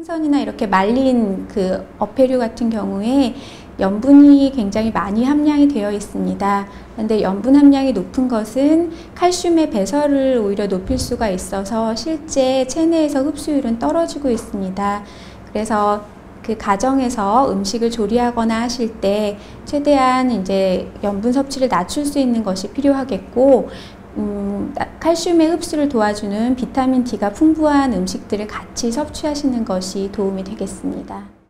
생선이나 이렇게 말린 그 어패류 같은 경우에 염분이 굉장히 많이 함량이 되어 있습니다. 그런데 염분 함량이 높은 것은 칼슘의 배설을 오히려 높일 수가 있어서 실제 체내에서 흡수율은 떨어지고 있습니다. 그래서 그 가정에서 음식을 조리하거나 하실 때 최대한 이제 염분 섭취를 낮출 수 있는 것이 필요하겠고, 칼슘의 흡수를 도와주는 비타민 D가 풍부한 음식들을 같이 섭취하시는 것이 도움이 되겠습니다.